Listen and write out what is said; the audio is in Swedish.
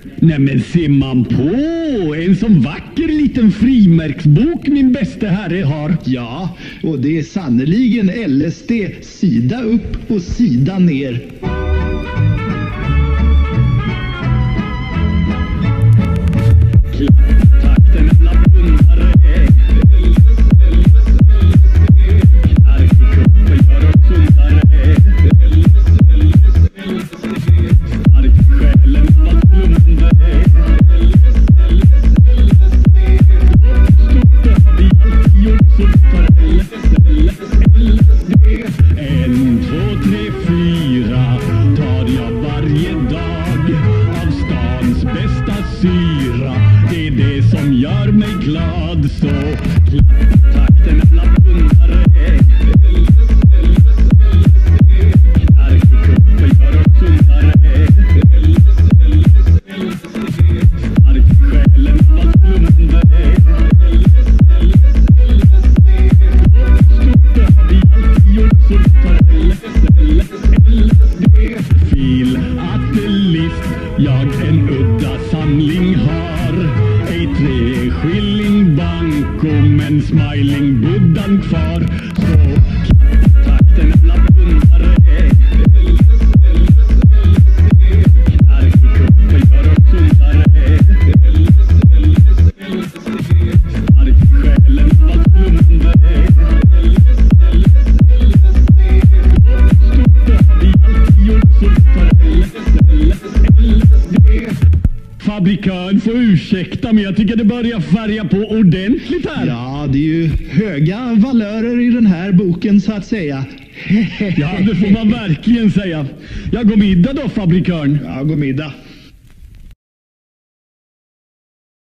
Nej men ser man på, en sån vacker liten frimärksbok min bäste herre har. Ja, och det är sannoliken LSD sida upp och sida ner. Takten alla pundare. Knarkkuppen gör oss sundare. Stark själen var slumrande. Stort har vi alltid gjort så för LSD. 1, 2, 3, 4 tar jag varje dag av stans bästa syra. Det är det som gör mig glad. Så takten alla pundare. Knarkkuppen gör oss sundare. Stark själen var slumrande. Stort har vi alltid gjort så för LSD. Fil atelist, jag en udda samling har. Ej 3 skilling banko men smiling buddan kvar. Så takten alla pundare. Knarkkuppen gör oss sundare. Stark själen var slumrande. Stort har vi alltid gjort så för LSD. Fabrikör får ursäkta, men jag tycker det börjar färga på ordentligt här. Ja, det är ju höga valörer i den här boken så att säga. Ja, det får man verkligen säga. Jag går middag då, fabrikörn. Ja, god middag.